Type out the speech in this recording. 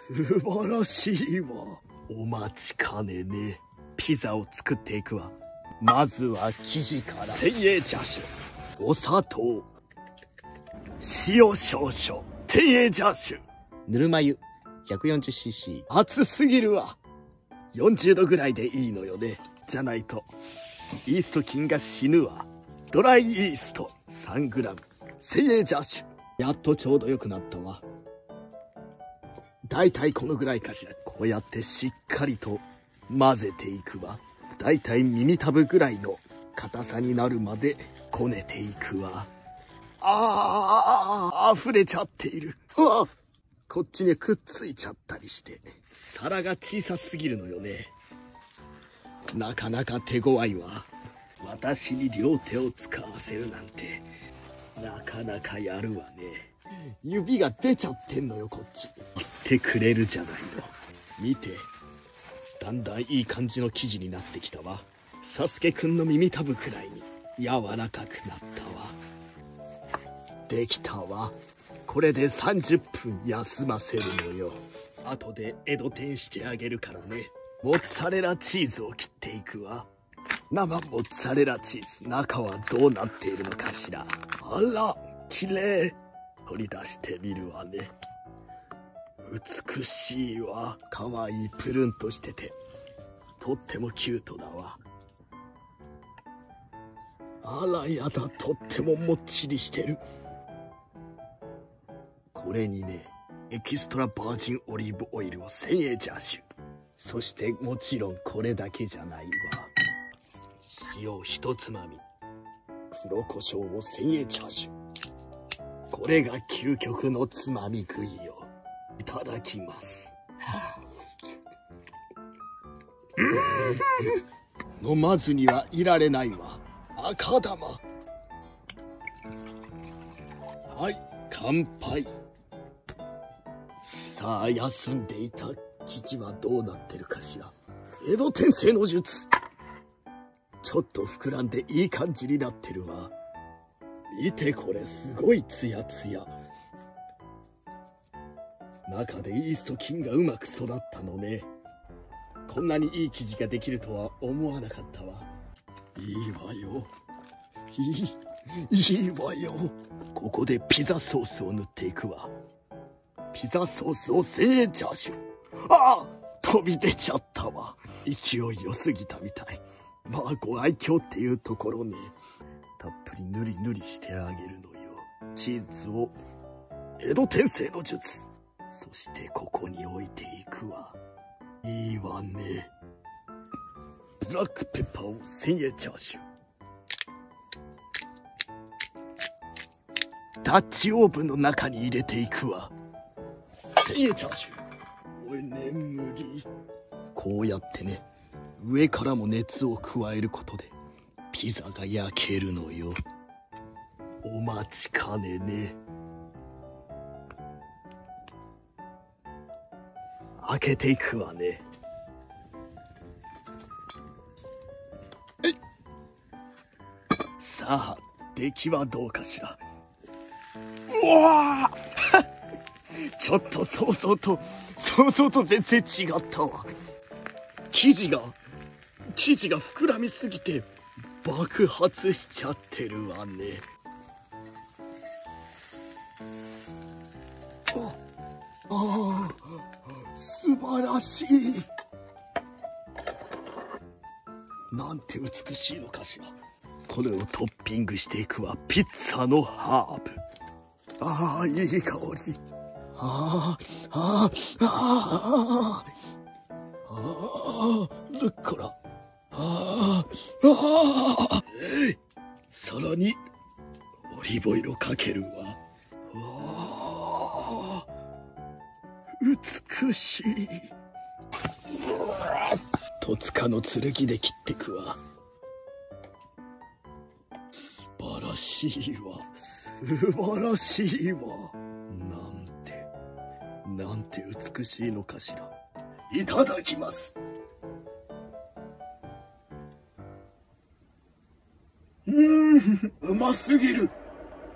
素晴らしいわ。お待ちかねね。ピザを作っていくわ。まずは生地から。精鋭チャーシュー、お砂糖、塩少々、精鋭チャーシュー、ぬるま湯 140cc。 熱すぎるわ。40度ぐらいでいいのよね。じゃないとイースト菌が死ぬわ。ドライイースト 3g、 精鋭チャーシュー。やっとちょうどよくなったわ。だいたいこのぐらいかしら。こうやってしっかりと混ぜていくわ。だいたい耳たぶぐらいの硬さになるまでこねていくわ。溢れちゃっている。こっちにくっついちゃったりして皿が小さすぎるのよね。なかなか手強いわ。私に両手を使わせるなんてなかなかやるわね。指が出ちゃってんのよこっち。言ってくれるじゃないの。見て、だんだんいい感じの生地になってきたわ。サスケくんの耳たぶくらいに柔らかくなったわ。できたわ。これで30分休ませるのよ。後で江戸天してあげるからね。モッツァレラチーズを切っていくわ。生モッツァレラチーズ、中はどうなっているのかしら。あら、綺麗。取り出してみるわね。美しいわ。かわいいプルンとしててとってもキュートだわ。あらやだ、とってももっちりしてる。これにね、エキストラバージンオリーブオイルを精鋭チャーシュー、そしてもちろんこれだけじゃないわ。塩一つまみ、黒胡椒を精鋭チャーシュー。これが究極のつまみ食いよ。いただきます。飲まずにはいられないわ。赤玉。はい、乾杯。さあ、休んでいた生地はどうなってるかしら。江戸天聖の術。ちょっと膨らんでいい感じになってるわ。見てこれ、すごいツヤツヤ。中でイースト菌がうまく育ったのね。こんなにいい生地ができるとは思わなかったわ。いいわよ。いいわよ。ここでピザソースを塗っていくわ。ピザソースを精鋭チャーシュー。飛び出ちゃったわ。勢い良すぎたみたい。まあご愛嬌っていうところね。たっぷりぬりぬりしてあげるのよ。チーズを江戸天聖の術。そしてここに置いていくわ。いいわね。ブラックペッパーを精鋭チャーシュー。ダッチオーブンの中に入れていくわ。精鋭チャーシュー。おい眠り。こうやってね、上からも熱を加えることでピザが焼けるのよ。お待ちかねね。開けていくわね。さあ、出来はどうかしら。うわちょっと想像と全然違ったわ。生地が膨らみすぎて爆発しちゃってるわね。素晴らしい。なんて美しいのかしら。これをトッピングしていくわ。ピッツァのハーブ。いい香り。ルッコラ。さらにオリーブオイルをかけるわ。美しい。戸塚の剣で切ってくわ。素晴らしいわ。素晴らしいわ。なんて美しいのかしら。いただきます。うますぎる。